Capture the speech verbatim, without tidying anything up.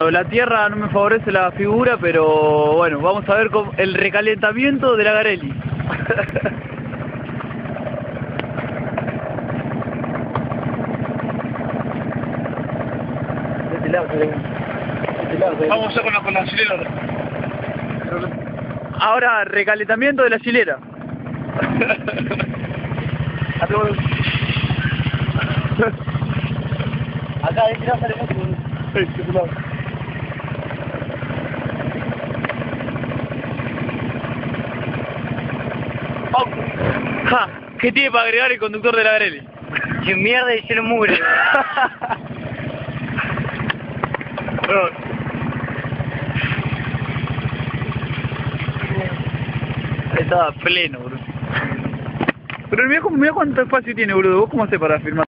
La tierra no me favorece la figura, pero bueno, vamos a ver cómo, el recalentamiento de la Garelli. Vamos a con la, con la chilena ahora. Ahora, recalentamiento de la chilera. Acá de este lado sale mucho. Sí, de este lado. Oh. Ja, ¿qué tiene para agregar el conductor de la Garelli? Que mierda y cielo mugre. Estaba pleno, bro. Pero mira, cómo- mira cuánto espacio tiene, boludo. ¿Vos cómo haces para filmar?